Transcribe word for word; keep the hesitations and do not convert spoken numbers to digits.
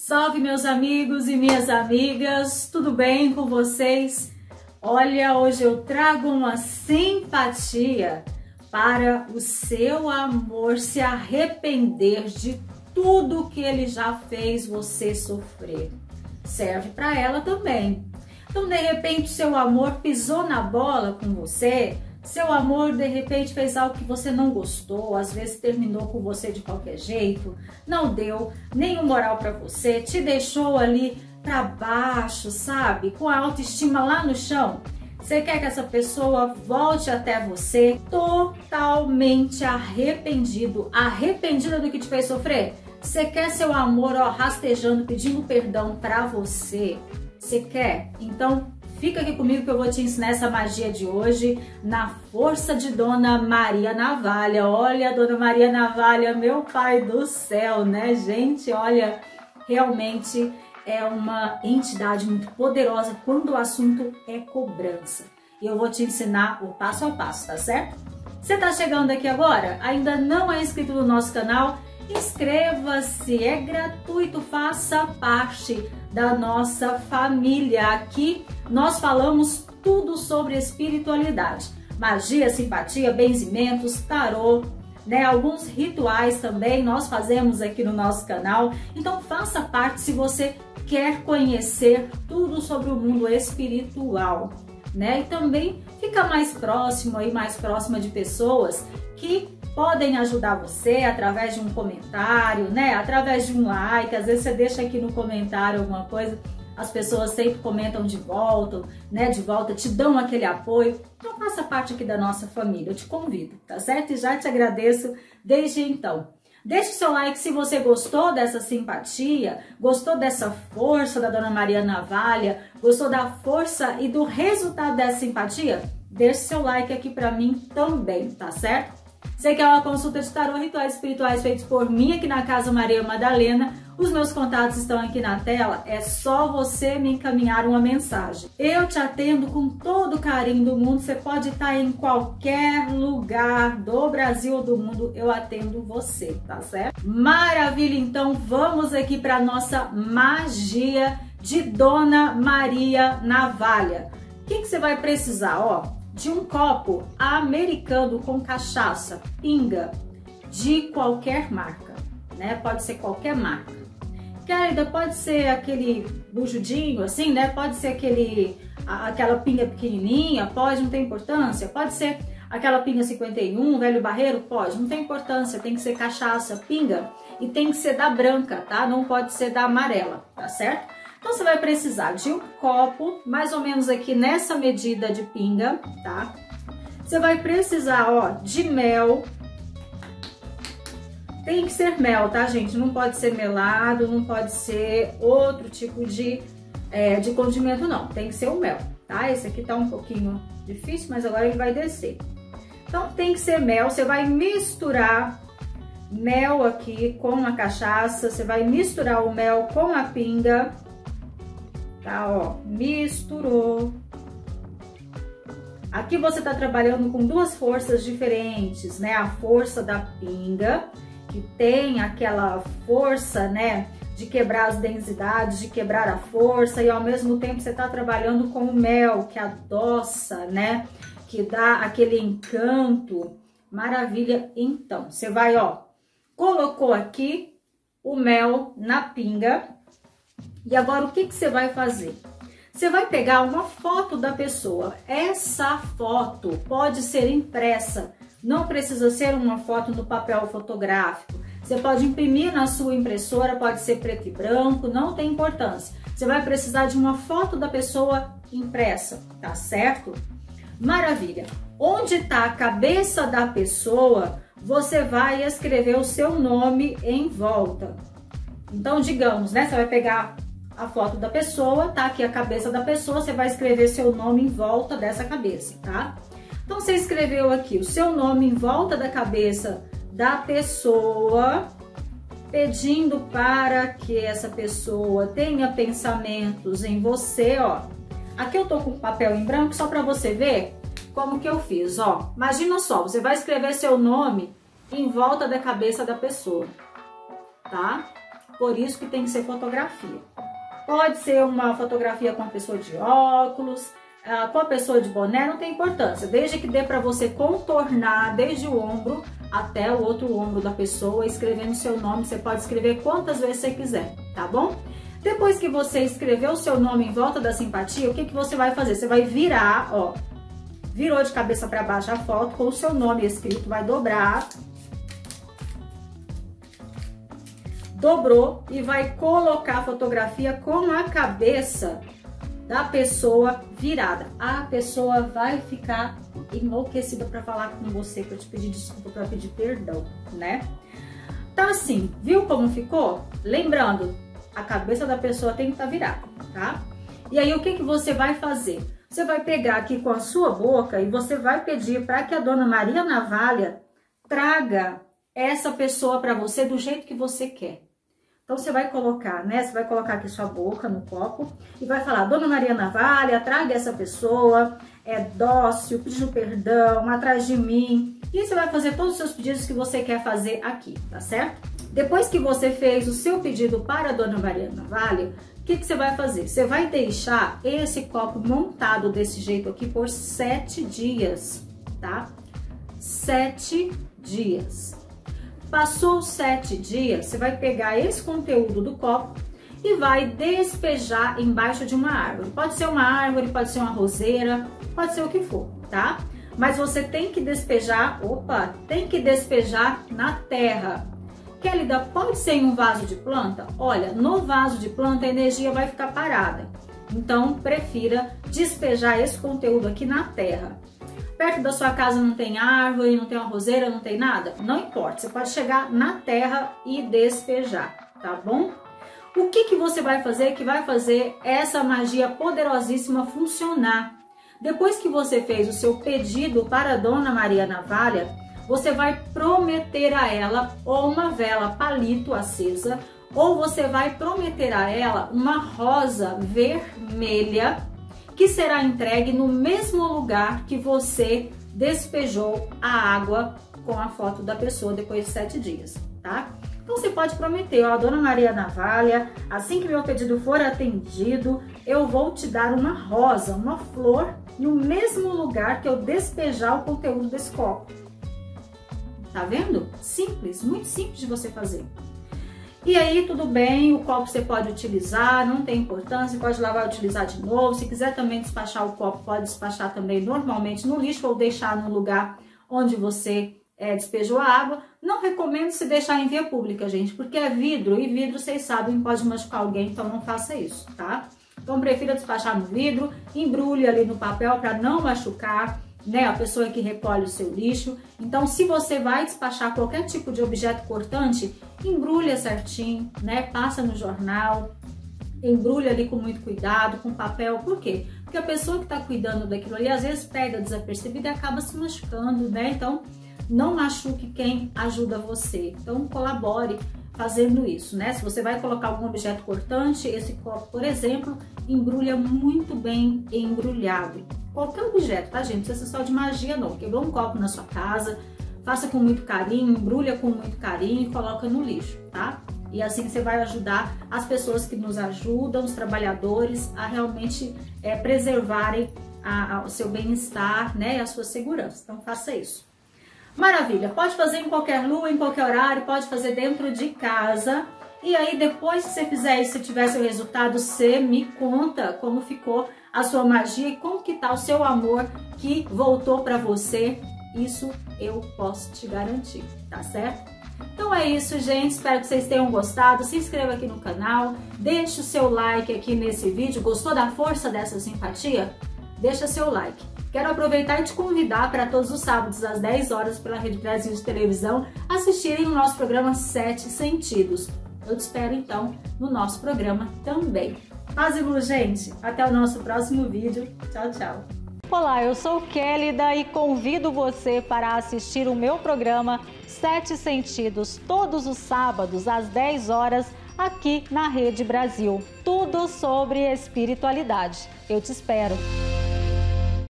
Salve meus amigos e minhas amigas, tudo bem com vocês? Olha, hoje eu trago uma simpatia para o seu amor se arrepender de tudo que ele já fez você sofrer. Serve para ela também. Então, de repente, seu amor pisou na bola com você, seu amor, de repente, fez algo que você não gostou, às vezes terminou com você de qualquer jeito, não deu nenhum moral para você, te deixou ali para baixo, sabe? Com a autoestima lá no chão. Você quer que essa pessoa volte até você totalmente arrependido, arrependida do que te fez sofrer? Você quer seu amor, ó, rastejando, pedindo perdão para você? Você quer? Então, fica aqui comigo que eu vou te ensinar essa magia de hoje na força de Dona Maria Navalha. Olha, Dona Maria Navalha, meu pai do céu, né, gente? Olha, realmente é uma entidade muito poderosa quando o assunto é cobrança. E eu vou te ensinar o passo a passo, tá certo? Você tá chegando aqui agora? Ainda não é inscrito no nosso canal? Inscreva-se, é gratuito, faça parte da nossa família. Aqui nós falamos tudo sobre espiritualidade, magia, simpatia, benzimentos, tarô, né? Alguns rituais também nós fazemos aqui no nosso canal. Então faça parte se você quer conhecer tudo sobre o mundo espiritual, né? E também fica mais próximo aí, mais próxima de pessoas que podem ajudar você através de um comentário, né? Através de um like. Às vezes você deixa aqui no comentário alguma coisa, as pessoas sempre comentam de volta, né? De volta, te dão aquele apoio. Então faça parte aqui da nossa família, eu te convido, tá certo? E já te agradeço desde então. Deixe o seu like se você gostou dessa simpatia, gostou dessa força da Dona Maria Navalha, gostou da força e do resultado dessa simpatia. Deixe seu like aqui pra mim também, tá certo? Você quer uma consulta de tarô, rituais espirituais feitos por mim aqui na Casa Maria Madalena? Os meus contatos estão aqui na tela, é só você me encaminhar uma mensagem. Eu te atendo com todo o carinho do mundo, você pode estar em qualquer lugar do Brasil ou do mundo, eu atendo você, tá certo? Maravilha, então vamos aqui para nossa magia de Dona Maria Navalha. O que, que você vai precisar, ó? De um copo americano com cachaça, pinga, de qualquer marca, né? Pode ser qualquer marca. Querida, pode ser aquele bujudinho, assim, né? Pode ser aquele, aquela pinga pequenininha, pode, não tem importância. Pode ser aquela pinga cinquenta e um, velho barreiro, pode, não tem importância. Tem que ser cachaça, pinga, e tem que ser da branca, tá? Não pode ser da amarela, tá certo? Então, você vai precisar de um copo, mais ou menos aqui nessa medida de pinga, tá? Você vai precisar, ó, de mel. Tem que ser mel, tá, gente? Não pode ser melado, não pode ser outro tipo de, é, de condimento, não. Tem que ser o mel, tá? Esse aqui tá um pouquinho difícil, mas agora ele vai descer. Então, tem que ser mel. Você vai misturar mel aqui com a cachaça. Você vai misturar o mel com a pinga. Tá, ó, misturou. Aqui você tá trabalhando com duas forças diferentes, né? A força da pinga, que tem aquela força, né, de quebrar as densidades, de quebrar a força, e ao mesmo tempo você tá trabalhando com o mel, que adoça, né, que dá aquele encanto. Maravilha. Então, você vai, ó, colocou aqui o mel na pinga. E agora, o que que você vai fazer? Você vai pegar uma foto da pessoa. Essa foto pode ser impressa. Não precisa ser uma foto no papel fotográfico. Você pode imprimir na sua impressora, pode ser preto e branco, não tem importância. Você vai precisar de uma foto da pessoa impressa, tá certo? Maravilha. Onde está a cabeça da pessoa, você vai escrever o seu nome em volta. Então, digamos, né? Você vai pegar a foto da pessoa, tá aqui a cabeça da pessoa, você vai escrever seu nome em volta dessa cabeça, tá? Então, você escreveu aqui o seu nome em volta da cabeça da pessoa, pedindo para que essa pessoa tenha pensamentos em você, ó. Aqui eu tô com papel em branco só para você ver como que eu fiz, ó. Imagina só, você vai escrever seu nome em volta da cabeça da pessoa, tá? Por isso que tem que ser fotografia. Pode ser uma fotografia com a pessoa de óculos, com a pessoa de boné, não tem importância. Desde que dê para você contornar desde o ombro até o outro ombro da pessoa, escrevendo seu nome. Você pode escrever quantas vezes você quiser, tá bom? Depois que você escreveu o seu nome em volta da simpatia, o que, que você vai fazer? Você vai virar, ó, virou de cabeça para baixo a foto com o seu nome escrito, vai dobrar, dobrou e vai colocar a fotografia com a cabeça da pessoa virada. A pessoa vai ficar enlouquecida para falar com você, para te pedir desculpa, para pedir perdão, né? Tá assim, viu como ficou? Lembrando, a cabeça da pessoa tem que estar virada, tá? E aí, o que que você vai fazer? Você vai pegar aqui com a sua boca e você vai pedir para que a dona Maria Navalha traga essa pessoa para você do jeito que você quer. Então, você vai colocar, né? Você vai colocar aqui sua boca no copo e vai falar: Dona Maria Navalha, traga essa pessoa, é dócil, pedindo perdão, atrás de mim. E você vai fazer todos os seus pedidos que você quer fazer aqui, tá certo? Depois que você fez o seu pedido para a Dona Maria Navalha, o que que você vai fazer? Você vai deixar esse copo montado desse jeito aqui por sete dias, tá? Sete dias. Passou os sete dias, você vai pegar esse conteúdo do copo e vai despejar embaixo de uma árvore. Pode ser uma árvore, pode ser uma roseira, pode ser o que for, tá? Mas você tem que despejar, opa, tem que despejar na terra. Kélida, pode ser em um vaso de planta? Olha, no vaso de planta a energia vai ficar parada. Então, prefira despejar esse conteúdo aqui na terra. Perto da sua casa não tem árvore, não tem uma roseira, não tem nada? Não importa, você pode chegar na terra e despejar, tá bom? O que que você vai fazer que vai fazer essa magia poderosíssima funcionar? Depois que você fez o seu pedido para a Dona Maria Navalha, você vai prometer a ela ou uma vela palito acesa, ou você vai prometer a ela uma rosa vermelha que será entregue no mesmo lugar que você despejou a água com a foto da pessoa depois de sete dias, tá? Então você pode prometer, ó, Dona Maria Navalha, assim que meu pedido for atendido, eu vou te dar uma rosa, uma flor, no mesmo lugar que eu despejar o conteúdo desse copo. Tá vendo? Simples, muito simples de você fazer. E aí, tudo bem, o copo você pode utilizar, não tem importância, pode lavar e utilizar de novo. Se quiser também despachar o copo, pode despachar também normalmente no lixo ou deixar no lugar onde você é, despejou a água. Não recomendo se deixar em via pública, gente, porque é vidro e vidro, vocês sabem, pode machucar alguém, então não faça isso, tá? Então, prefira despachar no vidro, embrulhe ali no papel para não machucar, né, a pessoa que recolhe o seu lixo. Então, se você vai despachar qualquer tipo de objeto cortante, embrulha certinho, né, passa no jornal, embrulha ali com muito cuidado, com papel. Por quê? Porque a pessoa que está cuidando daquilo ali, às vezes pega desapercebida e acaba se machucando, né? Então, não machuque quem ajuda você. Então, colabore fazendo isso, né? Se você vai colocar algum objeto cortante, esse copo, por exemplo, embrulha muito bem embrulhado. Qualquer objeto, tá, gente? Não precisa ser só de magia, não. Quebrou um copo na sua casa, faça com muito carinho, embrulha com muito carinho e coloca no lixo, tá? E assim você vai ajudar as pessoas que nos ajudam, os trabalhadores, a realmente é, preservarem a, a, o seu bem-estar, né, e a sua segurança. Então, faça isso. Maravilha! Pode fazer em qualquer lua, em qualquer horário, pode fazer dentro de casa. E aí, depois que você fizer isso, se tiver seu resultado, você me conta como ficou a sua magia e como que tá o seu amor que voltou para você. Isso eu posso te garantir, tá certo? Então é isso, gente. Espero que vocês tenham gostado. Se inscreva aqui no canal, deixe o seu like aqui nesse vídeo. Gostou da força dessa simpatia? Deixa seu like. Quero aproveitar e te convidar para todos os sábados às dez horas pela Rede Brasil de Televisão assistirem o nosso programa Sete Sentidos. Eu te espero então no nosso programa também. Paz e luz, gente. Até o nosso próximo vídeo. Tchau, tchau. Olá, eu sou Kélida e convido você para assistir o meu programa Sete Sentidos todos os sábados às dez horas aqui na Rede Brasil. Tudo sobre espiritualidade. Eu te espero.